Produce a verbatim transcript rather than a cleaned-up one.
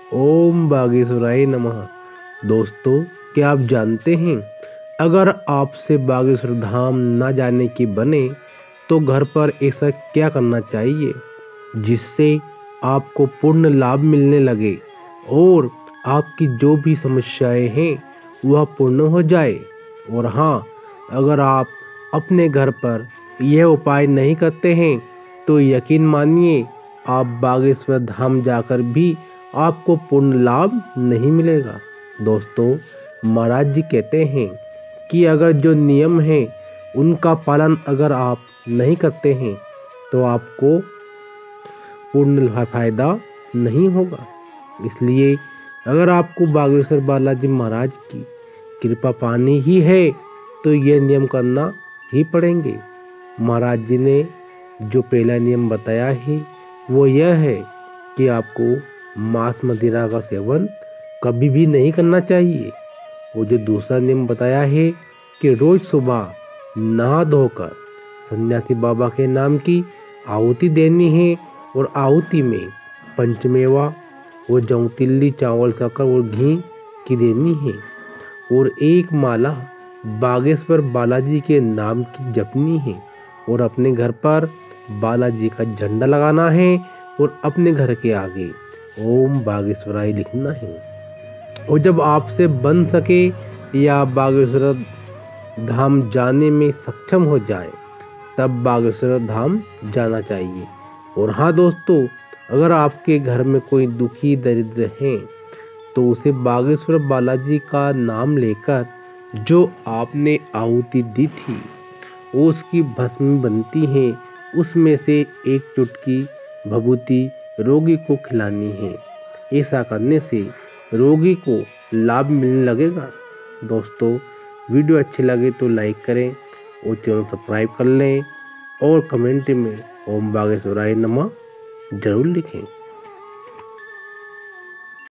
ओम बागेश्वराय नमः। दोस्तों, क्या आप जानते हैं, अगर आपसे बागेश्वर धाम न जाने की बने तो घर पर ऐसा क्या करना चाहिए जिससे आपको पूर्ण लाभ मिलने लगे और आपकी जो भी समस्याएं हैं वह पूर्ण हो जाए। और हाँ, अगर आप अपने घर पर यह उपाय नहीं करते हैं तो यकीन मानिए आप बागेश्वर धाम जाकर भी आपको पूर्ण लाभ नहीं मिलेगा। दोस्तों, महाराज जी कहते हैं कि अगर जो नियम है उनका पालन अगर आप नहीं करते हैं तो आपको पूर्ण फायदा नहीं होगा। इसलिए अगर आपको बागेश्वर बालाजी महाराज की कृपा पानी ही है तो ये नियम करना ही पड़ेंगे। महाराज जी ने जो पहला नियम बताया है वो यह है कि आपको मांस मदिरा का सेवन कभी भी नहीं करना चाहिए। वो जो दूसरा नियम बताया है कि रोज सुबह नहा धोकर सन्यासी बाबा के नाम की आहुति देनी है और आहुति में पंचमेवा वो जौतिल्ली चावल शक्कर और घी की देनी है और एक माला बागेश्वर बालाजी के नाम की जपनी है और अपने घर पर बालाजी का झंडा लगाना है और अपने घर के आगे ओम बागेश्वराय लिखना है। और जब आपसे बन सके या बागेश्वर धाम जाने में सक्षम हो जाए तब बागेश्वर धाम जाना चाहिए। और हाँ दोस्तों, अगर आपके घर में कोई दुखी दरिद्र हैं तो उसे बागेश्वर बालाजी का नाम लेकर जो आपने आहुति दी थी वो उसकी भस्म बनती है, उसमें से एक चुटकी भभूति रोगी को खिलानी है। ऐसा करने से रोगी को लाभ मिलने लगेगा। दोस्तों, वीडियो अच्छी लगे तो लाइक करें और चैनल सब्सक्राइब कर लें और कमेंट में ओम बागेश्वराय नमः जरूर लिखें।